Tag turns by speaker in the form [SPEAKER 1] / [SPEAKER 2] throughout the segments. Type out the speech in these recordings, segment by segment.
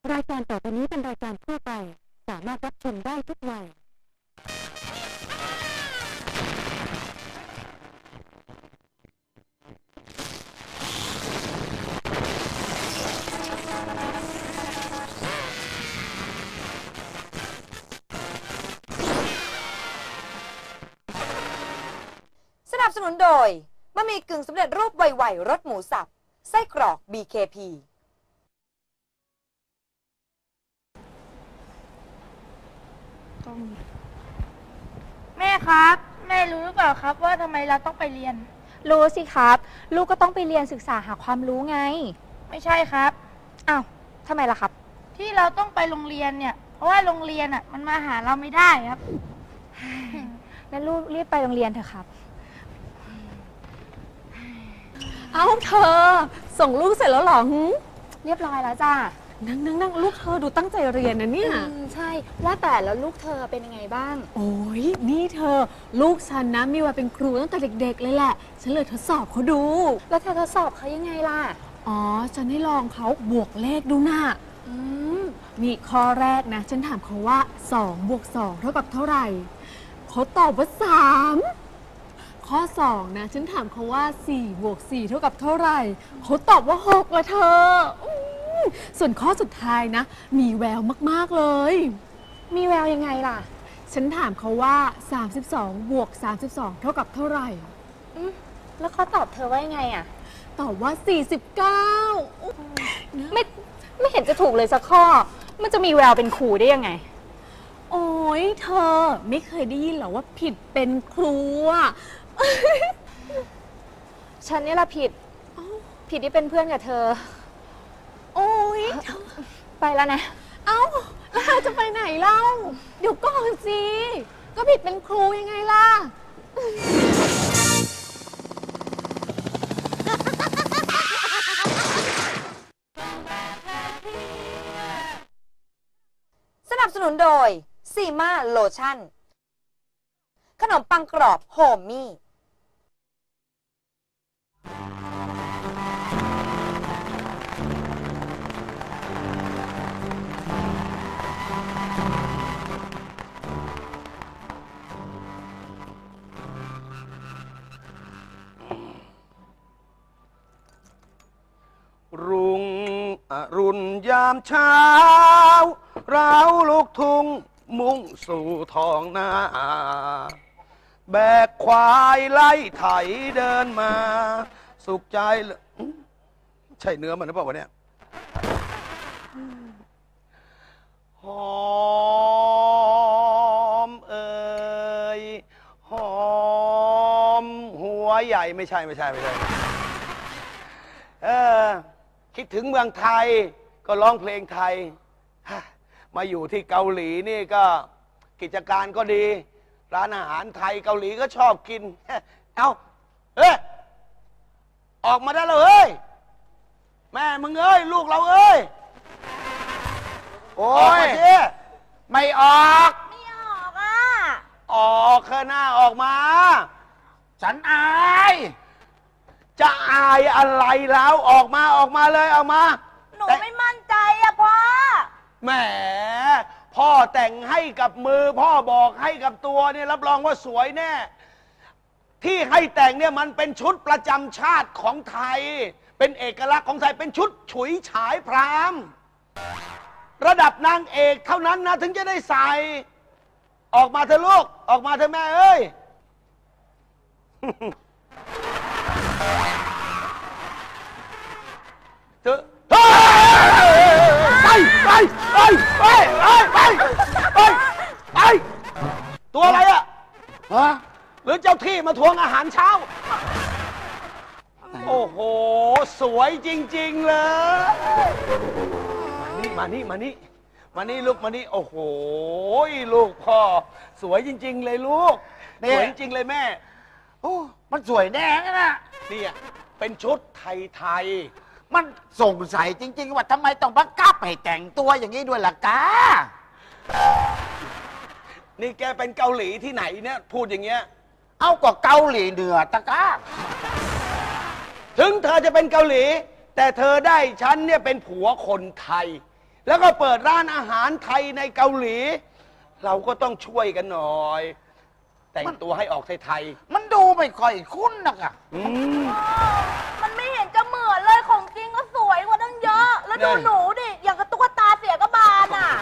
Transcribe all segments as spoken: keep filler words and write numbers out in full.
[SPEAKER 1] รายการต่อไปนี้เป็นรายการทั่วไปสามารถรับชมได้ทุกวัย
[SPEAKER 2] สนับสนุนโดยบะหมี่กึ่งสำเร็จรูปไวๆรสหมูสับไส้กรอก บี เค พี
[SPEAKER 3] แม่ครับแม่รู้หรือเปล่าครับว่าทำไมเราต้องไปเรียน
[SPEAKER 4] รู้สิครับลูกก็ต้องไปเรียนศึกษาหาความรู้ไง
[SPEAKER 3] ไม่ใช่ครับ
[SPEAKER 4] อ้าวทำไมล่ะครับ
[SPEAKER 3] ที่เราต้องไปโรงเรียนเนี่ยเพราะว่าโรงเรียนอ่ะมันมาหาเราไม่ได้ครับ
[SPEAKER 4] งั้นลูกรีบไปโรงเรียนเถอะครับเอ้าเธอส่งลูกเสร็จแล้วหรอเรียบร้อยแล้วจ้า
[SPEAKER 1] นั่งนั่งนั่งลูกเธอดูตั้งใจเรียนนะเนี่ย
[SPEAKER 4] ใช่ว่าแต่แล้วลูกเธอเป็นยังไงบ้าง
[SPEAKER 1] โอ้ยนี่เธอลูกฉันนะมีว่าเป็นครูตั้งแต่เด็กๆเลยแหละฉันเลยทดสอบเขาดู
[SPEAKER 4] แล้วเธอทดสอบเขายังไงล่ะ
[SPEAKER 1] อ๋อฉันให้ลองเขาบวกเลขดูนะอืมนี่ข้อแรกนะฉันถามเขาว่าสองบวกสองเท่ากับเท่าไหร่เขาตอบว่าสามข้อสองนะฉันถามเขาว่าสี่บวกสี่เท่ากับเท่าไหร่เขาตอบว่าหกละเธอส่วนข้อสุดท้ายนะมีแววมากๆเลย
[SPEAKER 4] มีแววยังไงล่ะ
[SPEAKER 1] ฉันถามเขาว่าสามสิบสองบวกสามสิบสองเท่ากับเท่าไหร่
[SPEAKER 4] แล้วเขาตอบเธอว่ายังไงอ่ะ
[SPEAKER 1] ตอบว่าสี่สิบเก้า
[SPEAKER 4] ไม่ไม่เห็นจะถูกเลยสักข้อมันจะมีแววเป็นครูได้ยังไง
[SPEAKER 1] โอ้ยเธอไม่เคยได้ยินหรอว่าผิดเป็นครูอ่ะ
[SPEAKER 4] ฉันนี่ละผิดผิดที่เป็นเพื่อนกับเธอ
[SPEAKER 1] โอ้ย
[SPEAKER 4] ไปแล้วนะ
[SPEAKER 1] เอ้าแล้วเธอจะไปไหนเล่าเดี๋ยวก่อนสิก็ผิดเป็นครูยังไงล่ะ
[SPEAKER 2] สนับสนุนโดยซีมาโลชั่นขนมปังกรอบโฮมมี่
[SPEAKER 5] รุ่งอรุณยามเช้าเราลูกทุ่งมุ่งสู่ท้องนาแบกควายไล่ไถเดินมาสุขใจเลยใช่เนื้อมันหรือเปล่าวะเนี่ยหอมเอ่ยหอมหัวใหญ่ไม่ใช่ไม่ใช่ไม่ใช่เออคิดถึงเมืองไทยก็ร้องเพลงไทยมาอยู่ที่เกาหลีนี่ก็กิจการก็ดีร้านอาหารไทยเกาหลีก็ชอบกินเอาเฮ้ยออกมาได้เลยเฮ้ยแม่มึงเอ้ยลูกเราเอ้ยโอ้ยไม่ออก
[SPEAKER 3] ไม่ออกอ่ะ
[SPEAKER 5] ออกแค่หน้าออกมาฉันอายจะอายอะไรแล้วออกมาออกมาเลยออกมา
[SPEAKER 3] หนูไม่มั่นใจอะพ่อ
[SPEAKER 5] แหมพ่อแต่งให้กับมือพ่อบอกให้กับตัวเนี่ยรับรองว่าสวยแน่ที่ให้แต่งเนี่ยมันเป็นชุดประจำชาติของไทยเป็นเอกลักษณ์ของไทยเป็นชุดฉุยฉายพราหมณ์ระดับนางเอกเท่านั้นนะถึงจะได้ใส่ออกมาเถอะลูกออกมาเถอะแม่เอ้ยเธอไปไปไปไปไปไปไปไปตัวอะไรอะฮะหรือเจ้าที่มาทวงอาหารเช้าโอ้โหสวยจริงๆเลยมานี่มานี่มานี่มานี่ลูกมานี่โอ้โหลูกพ่อสวยจริงๆเลยลูกสวยจริงเลยแม่โอ้มันสวยแน่นะนี่เป็นชุดไทยๆ
[SPEAKER 6] มันสงสัยจริงๆว่าทำไมต้องบังคับให้แต่งตัวอย่างนี้ด้วยล่ะกา
[SPEAKER 5] นี่แกเป็นเกาหลีที่ไหนเนี่ยพูดอย่างเงี้ย
[SPEAKER 6] เอาก็เกาหลีเหนือตะกา
[SPEAKER 5] ถึงเธอจะเป็นเกาหลีแต่เธอได้ฉันเนี่ยเป็นผัวคนไทยแล้วก็เปิดร้านอาหารไทยในเกาหลี เราก็ต้องช่วยกันหน่อย แต่งตัวให้ออกไทย
[SPEAKER 6] มันดูไม่ค่อยคุ้นนะ
[SPEAKER 5] ๆอืม
[SPEAKER 3] มันไม่เห็นจะเหมือนเลยของจริงก็สวยกว่าตั้งเยอะ แล้วดู
[SPEAKER 5] เนี่ย
[SPEAKER 3] หนูดิ อย่างกับตุ๊กตาเสียกระบาลอ่ะ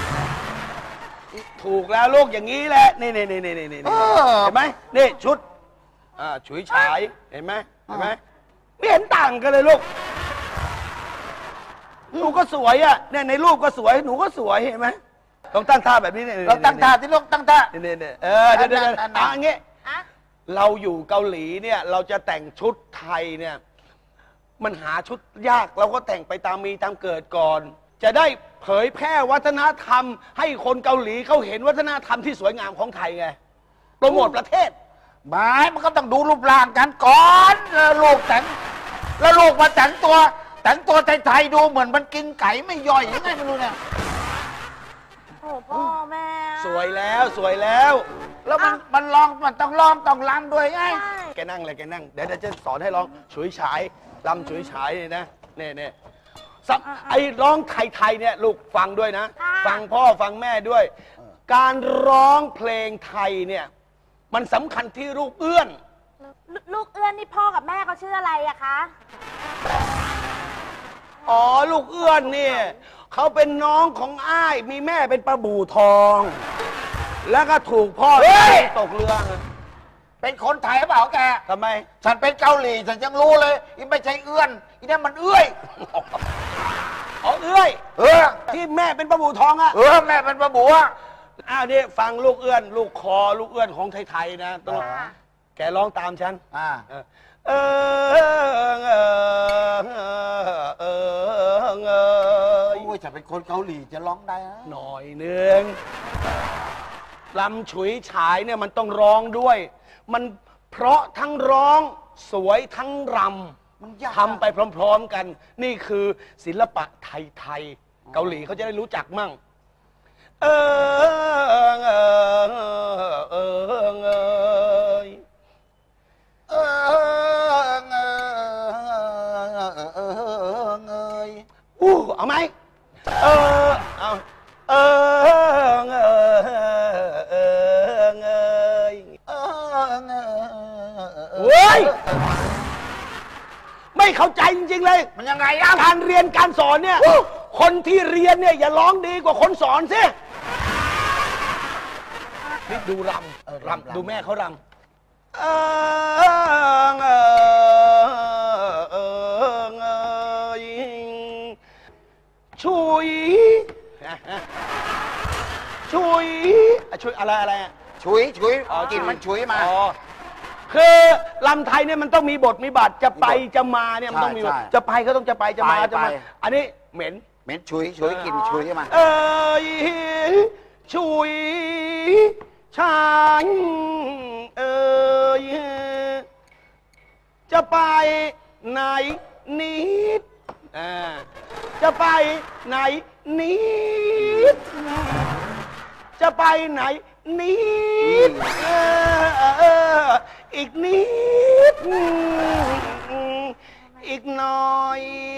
[SPEAKER 5] ถูกแล้วลูกอย่างนี้แหละนี่นี่นี่นี่นี่นี่
[SPEAKER 6] เออ
[SPEAKER 5] เห็นไหมนี่ชุดอ่าฉุยฉายเห็นไหมเห็นไหมไม่เห็นต่างกันเลยลูกหนูก็สวยอ่ะเนี่ยในรูปก็สวยหนูก็สวยเห็นไหมต้องตั้งท่าแบบนี้เนี่ย
[SPEAKER 6] เราตั้งท่าที่ลูกตั้งท่า
[SPEAKER 5] เนี่ยเนี่ยเออเดี๋ยวเดี๋ยวเดี๋ยว
[SPEAKER 6] อันนั้น
[SPEAKER 5] อ่ะอย่างงี้
[SPEAKER 3] อะ
[SPEAKER 5] เราอยู่เกาหลีเนี่ยเราจะแต่งชุดไทยเนี่ยมันหาชุดยากเราก็แต่งไปตามมีตามเกิดก่อน จะได้เผยแพร่วัฒนธรรม ให้คนเกาหลีเขาเห็นวัฒนธรรมที่สวยงามของไทยไงโปรโมทประเทศ
[SPEAKER 6] ไม่มันก็ต้องดูรูปร่างกันก่อนแล้วลูกแต่งแล้วลูกมาแต่งตัว แต่งตัวไทยๆดูเหมือนมันกินไก่ไม่ย่อยยังไงไม่รู้เนี่ย
[SPEAKER 3] โอ้พ่อแม่
[SPEAKER 5] สวยแล้วสวยแล้ว
[SPEAKER 6] แล้วมันมันลองมันต้องลองต้องรำด้วยไง
[SPEAKER 3] ใช่
[SPEAKER 5] แกนั่งเลยแกนั่งเดี๋ยวเดี๋ยวจะสอนให้ร้องฉุยฉายลำฉุยฉายนี่นะเนี่ยเนี่ยซับไอ้ร้องไทยๆเนี่ยลูกฟังด้วยนะ ฟังพ่อฟังแม่ด้วย การร้องเพลงไทยเนี่ยมันสำคัญที่ลูกเอื้อน
[SPEAKER 3] ลูลูกเอื้อนนี่พ่อกับแม่เขาชื่ออะไรอะคะ
[SPEAKER 5] อ๋อลูกเอื้อนเนี่ยเขาเป็นน้องของอ้ายมีแม่เป็นปลาบู่ทอง แล้วก็ถูกพ่อ
[SPEAKER 6] เฮ้ย
[SPEAKER 5] ตกเรือ
[SPEAKER 6] เป็นคนไทยหรือเปล่าแก
[SPEAKER 5] ทำไม
[SPEAKER 6] ฉันเป็นเกาหลีฉันยังรู้เลยอีไม่ใช่เอื้อนอีนั่นมันเอื้อย
[SPEAKER 5] อ๋อเอื้อย
[SPEAKER 6] เออ
[SPEAKER 5] ที่แม่เป็นปลาบู่ทองอะ
[SPEAKER 6] เออแม่เป็นประบัว
[SPEAKER 5] อ้าวนี่ฟังลูกเอื้อน ลูกคอลูกเอื้อนของไทยๆนะต้องแกร้องตามฉัน
[SPEAKER 6] อ่า
[SPEAKER 5] เออเออเออเออเออ
[SPEAKER 6] โอ้ยฉันเป็นคนเกาหลีจะร้องได้นะ
[SPEAKER 5] หน่อยหนึ่งลำฉุยฉายเนี่ยมันต้องร้องด้วย มันเพราะทั้งร้องสวยทั้งร
[SPEAKER 6] มันยาก
[SPEAKER 5] ำทำไปพร้อมๆกัน นี่คือศิลปะไทยๆเกาหลีเขาจะได้รู้จักมั่งเออเออเออเออ
[SPEAKER 6] เออเงยเออเงย
[SPEAKER 5] อู้เอาไหมเออเอาเออเออเออเงย
[SPEAKER 6] เออเงย
[SPEAKER 5] เฮ้ยไม่เข้าใจจริงๆเลย
[SPEAKER 6] มันยังไงอ่ะ
[SPEAKER 5] การเรียนการสอนเนี่ยคนที่เรียนเนี่ยอย่าร้องดีกว่าคนสอนสินี่ดูรำรำดูแม่เขารำเออเออเออเงยชุยชุยอ่ะชุยอะไรอะไรอ่ะ
[SPEAKER 6] ฉุยฉุย
[SPEAKER 5] อ๋อ
[SPEAKER 6] กินมันฉุยมา
[SPEAKER 5] อ๋อคือลำไทยเนี่ยมันต้องมีบทมีบาทจะไปจะมาเนี่ยมันต้องมีบท
[SPEAKER 6] ใช่ใช่
[SPEAKER 5] จะไปก็ต้องจะไปจะมา
[SPEAKER 6] ไป
[SPEAKER 5] จะมา
[SPEAKER 6] ไป
[SPEAKER 5] อันนี้เหม็น
[SPEAKER 6] เหม็นฉุยฉุยกินฉุยมา
[SPEAKER 5] เอ้ยชุยชายเอ้ยจะไปไหนนิดอ่าจะไปไหนนิดจะไปไหนนิดเออเอออีกนิดอีกหน่อย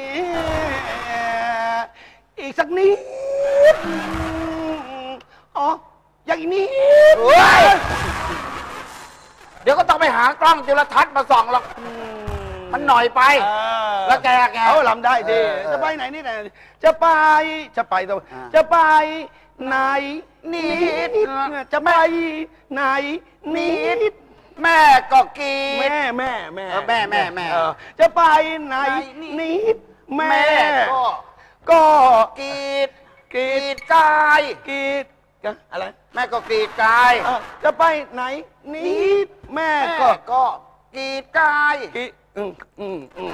[SPEAKER 5] อีกสักนิดอ๋ออย่างอีกนิด
[SPEAKER 6] เฮ้ย เดี๋ยวก็ต้องไปหากล้องจุลทรรศน์มาส่องหรอก มันหน่อยไป
[SPEAKER 5] เออ
[SPEAKER 6] แล้วแกแก
[SPEAKER 5] เขาลำได้ดี
[SPEAKER 6] เออเออ
[SPEAKER 5] จะไปไหนนี่ไหนจะไปจะไปตรง
[SPEAKER 6] อ่า
[SPEAKER 5] จะไปไหนนิดจะไปไหนนิด
[SPEAKER 6] แม่ก็กี
[SPEAKER 5] แม่
[SPEAKER 6] ด
[SPEAKER 5] แม่แม่
[SPEAKER 6] เออแม่แม่แม่
[SPEAKER 5] เออจะไปไหน
[SPEAKER 6] ไหนนิ
[SPEAKER 5] นิดแม่
[SPEAKER 6] แม่ก็
[SPEAKER 5] ก็
[SPEAKER 6] กีด
[SPEAKER 5] กรี
[SPEAKER 6] กี
[SPEAKER 5] ด
[SPEAKER 6] ดกาย
[SPEAKER 5] กรีดกะอะไร
[SPEAKER 6] แม่ก็กรีดกาย
[SPEAKER 5] เออจะไปไหนนิดแม่
[SPEAKER 6] แม่
[SPEAKER 5] ก็
[SPEAKER 6] ก็กรีดกาย
[SPEAKER 5] กรีดอืมอืมอืม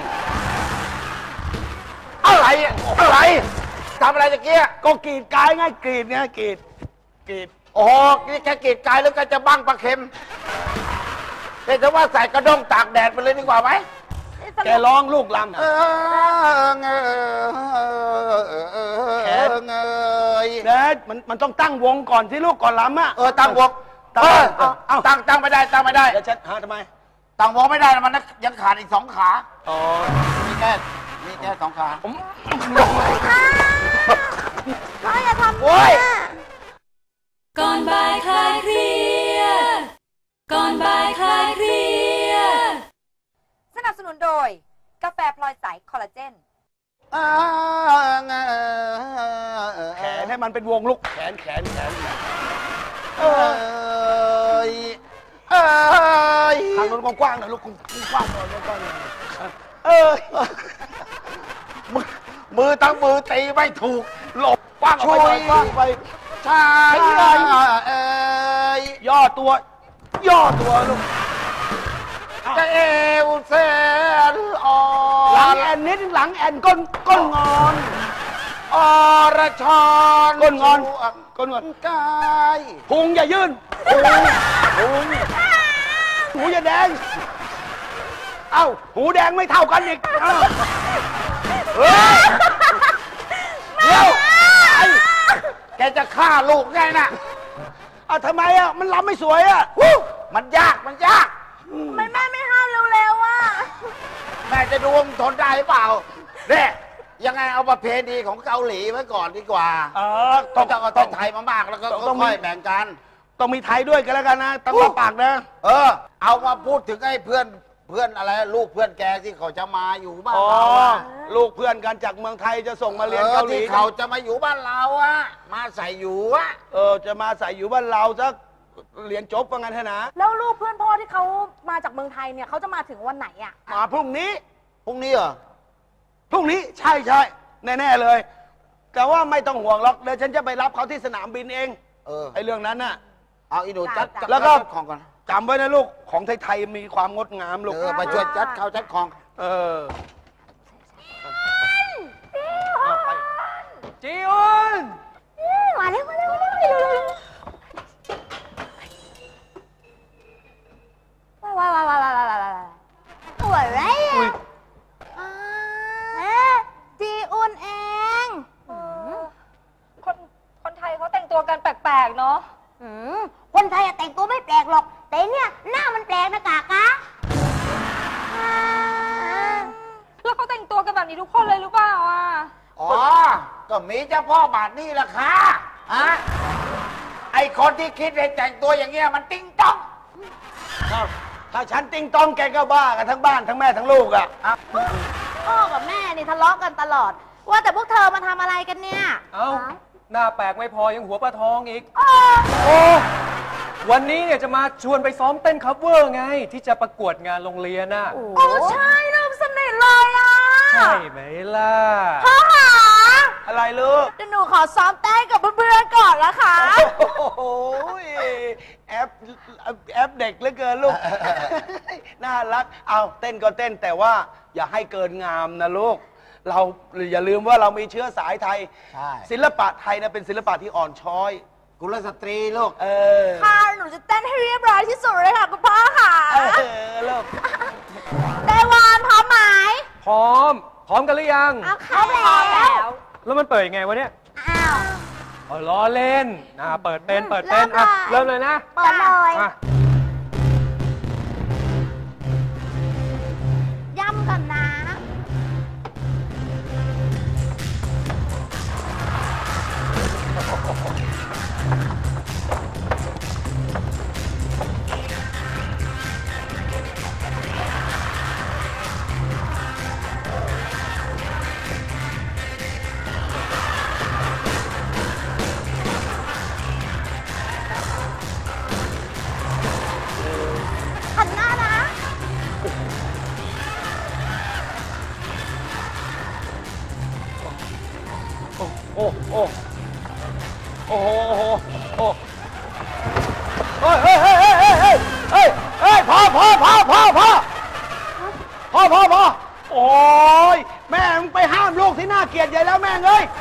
[SPEAKER 6] อะไรอะอะไรทำอะไรตะเกีย
[SPEAKER 5] ก็กรีดกายไงกรีดไงกรีดกรีด
[SPEAKER 6] โอ้โหนี่แกกรีดกายแล้วแกจะบั้งปลาเค็มแกจะว่าใส่กระด้งตากแดดไปเลยดีกว่าไหม
[SPEAKER 5] แกร้องลูกลำ
[SPEAKER 6] เออเงยเงย
[SPEAKER 5] เดดมันมันต้องตั้งวงก่อนที่ลูกก่อนลำอ่ะ
[SPEAKER 6] เออตั้งวง
[SPEAKER 5] ตั้ง
[SPEAKER 6] เออ
[SPEAKER 5] เอาเอา
[SPEAKER 6] ตั้งตั้งไม่ได้ตั้งไม่ได้
[SPEAKER 5] เดี๋ยวฉันหาทำไม
[SPEAKER 6] ตั้งวงไม่ได้นะมันยังขาดอีกสองขา
[SPEAKER 5] อ๋อ
[SPEAKER 6] มีแค่มีแค่สองขา
[SPEAKER 5] ผมโอ้ย
[SPEAKER 7] ก่อนบ่ายคลายเครียดก่อนบ่ายคลายเครียด
[SPEAKER 2] สนับสนุนโดยกาแฟพลอยใสคอลลาเจน
[SPEAKER 5] แขนให้มันเป็นวงลูกแขนแขนแขนเออเออทางนู้นกว้างๆหน่อยลูกกว้างๆหน่อยกว้างๆหน่อยเออมือมือทั้งมือตีไม่ถูกหลบกว้างออกไปกว้างไปใช่เอ้ยย่อตัว ย่อตัวลูกจะเอวเซนอ่อนหลังแอนนิดหลังแอนก้นก้นงอนอรชรก้นงอนก้นงอนกายพุงอย่ายื่นพุงพุงหูอย่าแดงเอ้าหูแดงไม่เท่ากันอีกเอ้าเฮ้ยเดี๋ยวไอ้แกจะฆ่าลูกไงน่ะอ่ะทำไมอ่ะมันรำไม่สวยอ่ะมันยากมันยาก
[SPEAKER 3] มันแม่ไม่ห้ามเร็วๆอ่ะ
[SPEAKER 6] แม่จะดูว่ามันทนได้หรือเปล่าเนี่ยยังไงเอาประเพณีของเกาหลีไว้ก่อนดีกว่าเออต้องเอาต้องไทยมามากแล้วก็ต้องค่อยแบ่งกันต้องมีไทยด้วยกันแล้วกันนะต้องมาปากนะเออเอามาพูดถึงไอ้เพื่อนเพื่อนอะไรลูกเพื่อนแกที่เขาจะมาอยู่บ้านเราลูกเพื่อนกันจากเมืองไทยจะส่งมาเรียนเกาหลีเขาจะมาอยู่บ้านเราอะมาใส่อยู่อะเออจะมาใส่อยู่บ้านเราสักเรียนจบว่างั้นเถอะนะ
[SPEAKER 3] แล้วลูกเพื่อนพ่อที่เขามาจากเมืองไทยเนี่ยเขาจะมาถึงวันไหนอ่ะ
[SPEAKER 5] มาพรุ่งนี้พรุ่งนี้เหรอพรุ่งนี้ใช่ใช่แน่ๆเลยแต่ว่าไม่ต้องห่วงหรอกเดี๋ยวฉันจะไปรับเขาที่สนามบินเองเออไอเรื่องนั้นน่ะเอาอีหนูจัดแล้วก็ของก่อนจำไว้นะลูกของไทยๆมีความงดงามลูกไปช่วยจัดเขาจัดของเออจีออน
[SPEAKER 3] มาเร็วมาเร็วมาเร็วมาเร็วว้าวว้าวว้าวว้าวว้าวว้าวสวยเลยอ่ะจีอุ่นเอง
[SPEAKER 4] คนคนไทยเขาแต่งตัวกันแปลกๆเนาะ
[SPEAKER 3] คนไทยแต่งตัวไม่แปลกหรอกแต่เนี่ยหน้ามันแปลกนะกากะ
[SPEAKER 4] แล้วเขาแต่งตัวกันแบบนี้ทุกคนเลยหรือเปล่าอ่ะ
[SPEAKER 6] อ๋อก็มีเจ้าพ่อบาทนี่แหละค่ะฮะไอคนที่คิดให้แต่งตัวอย่างเงี้ยมันติ้งต้อง
[SPEAKER 5] ถ้าฉันติ้งต้องแกก็บ้ากันทั้งบ้านทั้งแม่ทั้งลูกอ่ะ
[SPEAKER 3] พ่อกับแม่นี่ทะเลาะกันตลอดว่าแต่พวกเธอมาทำอะไรกันเนี่ย
[SPEAKER 8] เอ้าหน้าแปลกไม่พอยังหัวปลาทองอีกโอ้วันนี้เนี่ยจะมาชวนไปซ้อมเต้นคัฟเวอร์ไงที่จะประกวดงานโรงเรียนน่ะ
[SPEAKER 3] โอ้ใช่เริ่มสนิทเลยอ่ะ
[SPEAKER 8] ใช่ไหมล่ะ
[SPEAKER 3] พ่อหา
[SPEAKER 5] อะไรลูก
[SPEAKER 3] เดี๋ยวหนูขอซ้อมเต้นกับเพื่อนๆก่อนนะคะ
[SPEAKER 5] โอ้โหแอปแอปเด็กเหลือเกินลูกน่ารักเอาเต้นก็เต้นแต่ว่าอย่าให้เกินงามนะลูกเราอย่าลืมว่าเรามีเชื้อสายไทยศิลปะไทยนะเป็นศิลปะที่อ่อนช้อยกุลสตรีลูกเออ
[SPEAKER 3] ค่ะหนูจะเต้นให้เรียบร้อยที่สุดเลยค่ะคุณพ่อค่ะ
[SPEAKER 5] เออลูก
[SPEAKER 3] เดวอนพร้อมไหม
[SPEAKER 8] พร้อมพร้อมกันหรือยัง
[SPEAKER 3] เอาเข้าแล้ว
[SPEAKER 8] แล้วมันเปิดยังไงวะเนี่ย
[SPEAKER 3] อ้าว
[SPEAKER 8] อ๋อล้อเล่นนะเปิดเป็นเปิดเป็นอ่ะเริ่มเลยนะ
[SPEAKER 3] เปิดเลยย่ำกันนะหันหน้านะ
[SPEAKER 5] โอ้โอ้โอ้โหโอ้เฮ้ยเฮ้ยเฮ้ยเฮ้ยเฮ้ยเฮ้ยเฮ้ยพอพอพอพอพอพอพอพอโอ้ยแม่มึงไปห้ามลูกที่น่าเกลียดใหญ่แล้วแม่เอ้ย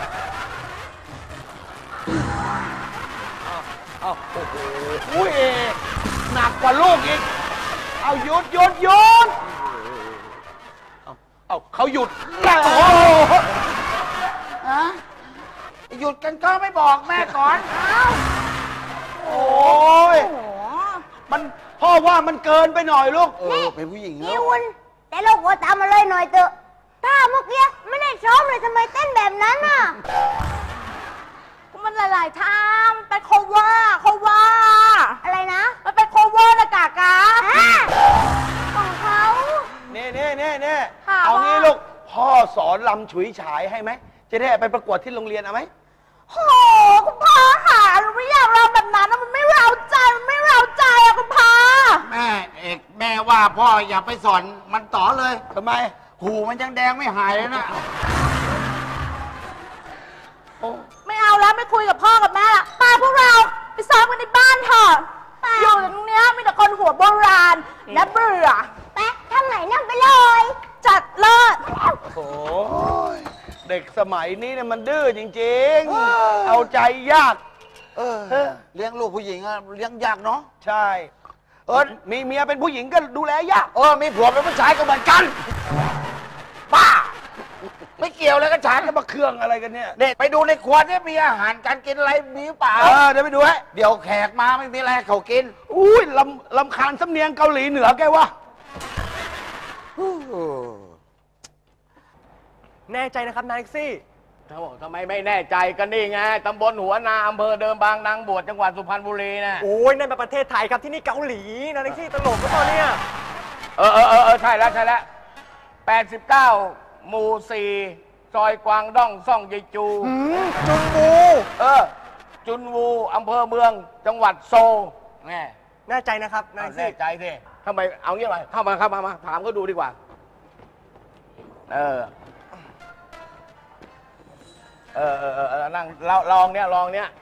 [SPEAKER 5] เอาโอ้โหอุ้ยหนักกว่าลูกอีกเอาหยุดหยุดหยุดเอาเอาเขาหยุดแล้วโอ้
[SPEAKER 6] ฮะหยุดกันก็ไม่บอกแม่ก่อน
[SPEAKER 5] โอ้ยมันพ่อว่ามันเกินไปหน่อยลูกเออเป็นผู้หญิง
[SPEAKER 3] นี่คุณแต่ลูกหัวตามมาเลยหน่อยเถอะถ้าเมื่อกี้ไม่ได้ซ้อมเลยทำไมเต้นแบบนั้นน่ะมันหลายทำมันเป็น cover cover อะไรนะ มันเป็น cover นะกากาของเขา
[SPEAKER 5] เน่เน่เน่เน่
[SPEAKER 3] ค่ะ
[SPEAKER 5] เอางี้
[SPEAKER 3] ว่า
[SPEAKER 5] ลูก พ่อสอนลำฉุยฉายให้ไหม จะได้ไปประกวดที่โรงเรียนเอาไหม
[SPEAKER 3] โหคุณพ่อค่ะหนูไม่อยากรำแบบนั้นนะมันไม่เร้าใจ มันไม่เร้าใจอะคุณพ่อ
[SPEAKER 6] แม่เอกแม่ว่าพ่ออย่าไปสอนมันต่อเลย
[SPEAKER 5] ทำไม
[SPEAKER 6] หูมันยังแดงไม่หายเลยนะ
[SPEAKER 3] ไม่เอาแล้วไม่คุยกับพ่อกับแม่ละไปพวกเราไปซ้อมกันในบ้านเถอะอยู่ตรงเนี้ยมีแต่คนหัวโบราณและเบื่อแป๊ะทำไหนนั่งไปเลย จัดเลิศ
[SPEAKER 5] โอ้ยเด็กสมัยนี้เนี่ยมันดื้อจริงๆ เอาใจยาก
[SPEAKER 6] เออ เลี้ยงลูกผู้หญิงอะเลี้ยงยากเนาะ
[SPEAKER 5] ใช่ เออมีเมียเป็นผู้หญิงก็ดูแลยาก
[SPEAKER 6] เออมีผัวเป็นผู้ชายก็เหมือนกันป้าไม่เกี่ยวเลยกับฉัน
[SPEAKER 5] จะมาเครื่องอะไรกันเนี่ย
[SPEAKER 6] เด็กไปดูในครัวเนี่ยมีอาหารการกินอะไรมีหรือเปล่า
[SPEAKER 5] เออเดี๋ยวไปดูให้
[SPEAKER 6] เดี๋ยวแขกมาไม่มีอะไรให้เขากิน
[SPEAKER 5] อุ้ยลำลำคาญสำเนียงเกาหลีเหนือแกวะ
[SPEAKER 8] แน่ใจนะครับนายแท็กซี่
[SPEAKER 9] เขาบอกทำไมไม่แน่ใจกันนี่ไงตำบลหัวนาอำเภอเดิมบางนางบวชจังหวัดสุพรรณบุรีนะ
[SPEAKER 8] โอ้ยนั่นเป็นประเทศไทยครับที่นี่เกาหลีนายแท็กซี่ตลกก็ตอนเนี้ย
[SPEAKER 9] เออเออเออเออใช่แล้วใช่แล้วแปดสิบเก้าหมู่สี่ซอยกวางด้องซ่องยายจูจุนวูเออ จุนวูอำเภอเมืองจังหวัดโซลแน่
[SPEAKER 8] แน่ใจนะครับนาย
[SPEAKER 9] เอา
[SPEAKER 8] แท็ก
[SPEAKER 9] แน่
[SPEAKER 8] ซี่
[SPEAKER 9] ใจสิทำไมเอางี้ไปเข้ามาเข้ามามาถามก็ดูดีกว่า เออ เออเออเออเออนั่งลลองเนี้ยลองเนี้ย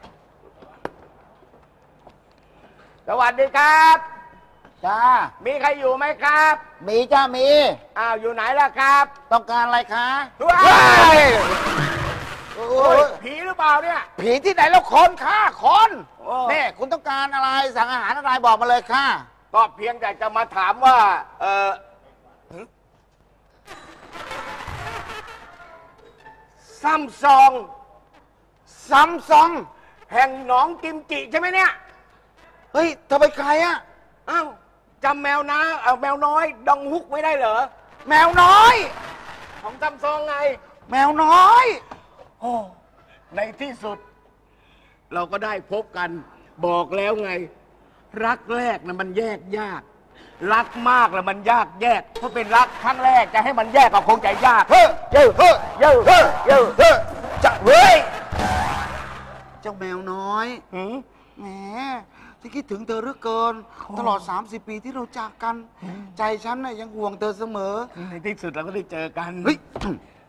[SPEAKER 9] สวัสดีครับ
[SPEAKER 6] จ้า
[SPEAKER 9] มีใครอยู่ไหมครับ
[SPEAKER 6] มีจ้ามี
[SPEAKER 9] อ้าวอยู่ไหนล่ะครับ
[SPEAKER 6] ต้องการอะไรคะ
[SPEAKER 9] ว้า
[SPEAKER 6] เฮ้
[SPEAKER 9] ย
[SPEAKER 6] ยโอ้
[SPEAKER 9] โอ้ย
[SPEAKER 6] ย
[SPEAKER 9] ผีหรือเปล่าเนี่ย
[SPEAKER 6] ผีที่ไหนแล้วคนค่ะคน
[SPEAKER 9] โอ้
[SPEAKER 6] นี่คุณต้องการอะไรสั่งอาหารอะไรบอกมาเลยค่ะ
[SPEAKER 9] ก็เพียงแต่จะมาถามว่า เออซัมซอง
[SPEAKER 6] ซัมซุง
[SPEAKER 9] แห่งหนองกิมจิใช่ไหมเนี่ย
[SPEAKER 6] เฮ้ยเธอเป็นใครอะ
[SPEAKER 9] อ้าวจำแมวนะเออแมวน้อย ดองฮุกไม่ได้เหรอ
[SPEAKER 6] แมวน้อย
[SPEAKER 9] ของซัมซองไง
[SPEAKER 6] แมวน้อย
[SPEAKER 9] โอ้ในที่สุด เราก็ได้พบกัน บอกแล้วไง รักแรกนะมันแยกยาก รักมากแล้วมันยากแยก เพราะเป็นรักครั้งแรกจะให้มันแยกก็คงจะยาก
[SPEAKER 6] เฮ้ยเฮ้ยเฮ้ยเฮ้ยเฮ้ยเฮ้ยเฮ้ยจะเฮ้ยเจ้าแมวน้อย
[SPEAKER 9] หืม
[SPEAKER 6] แหมที่คิดถึงเธอเหลือเกิน ตลอด สามสิบ ปีที่เราจากกัน ใจฉันน่ะยังห่วงเธอเสมอ
[SPEAKER 9] ในที่สุดเราก็ได้เจอกัน
[SPEAKER 6] เฮ้ย